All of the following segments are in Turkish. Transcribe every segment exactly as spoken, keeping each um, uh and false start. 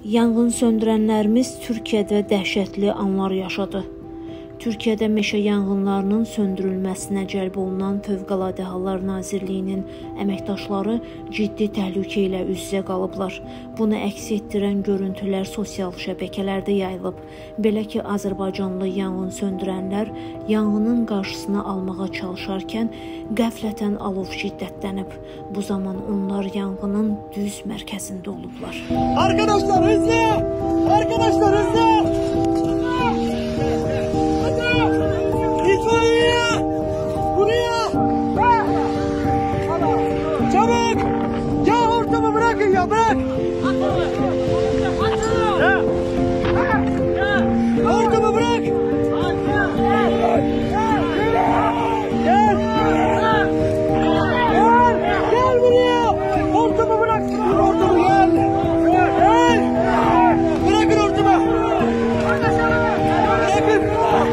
Yanğın söndürənlərimiz Türkiyədə dəhşətli anlar yaşadı. Türkiyədə meşə yanğınlarının söndürülməsinə cəlb olunan Fövqəladə Hallar Nazirliyinin əməkdaşları ciddi təhlükə ilə üz-üzə qalıblar. Bunu əks etdirən görüntülər sosial şəbəkələrdə yayılıb. Belə ki, Azərbaycanlı yanğın söndürənlər yanğının qarşısını almağa çalışarkən qəflətən alov şiddətlənib. Bu zaman onlar yanğının düz mərkəzində olublar. Arkadaşlar hızlı! Arkadaşlar hızlı! İtfaiye! Buraya! Çabuk! Ya ortamı bırakın ya, bırak! Ortamı bırak! Gel! Gel! Gel buraya! Ortamı bırak! Ortamı gel! Gel! Bırakın ortamı! Bırakın!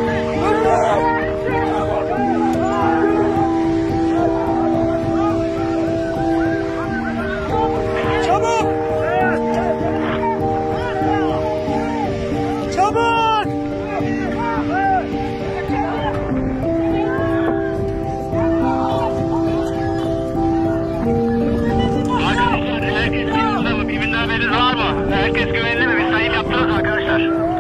Çabuk! Çabuk! Herkes yanında mı? Birbirinden haberiniz var mı? Herkes güvenli mi? Biz sayım yaptınız arkadaşlar.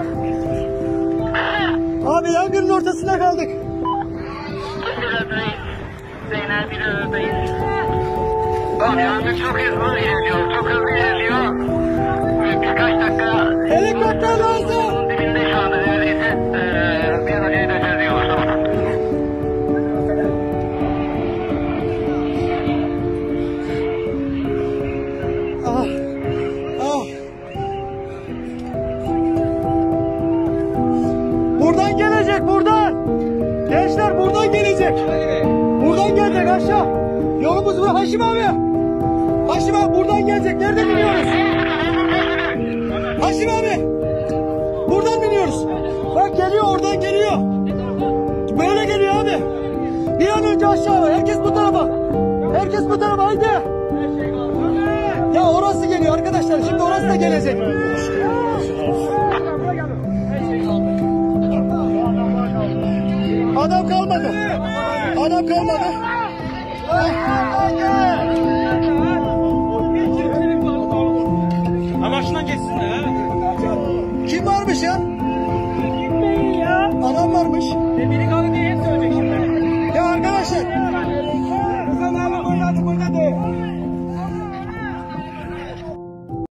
Abi yangının ortasına kaldık. Biradayız. Zeynel Biradayız. Abi yangın çok hızlı ilerliyor. Çok hızlı ilerliyor. Birkaç dakika. Helikopter lazım. Bunun dibinde şu anda neredeyse. Ee, bir an önce döneceğiz diyoruz. Ah, ah. Buradan gelecek, buradan. Gençler buradan gelecek. Buradan gelecek aşağı. Yolumuz bu Haşim abi. Haşim abi buradan gelecek. Nereden biniyoruz? Haşim abi. Buradan biniyoruz. Bak geliyor, oradan geliyor. Böyle geliyor abi. Bir an önce aşağı. Herkes bu tarafa. Herkes bu tarafa, haydi. Ya orası geliyor arkadaşlar. Şimdi orası da gelecek. Adam kalmadı. Adam kalmadı. Ha başından geçsinler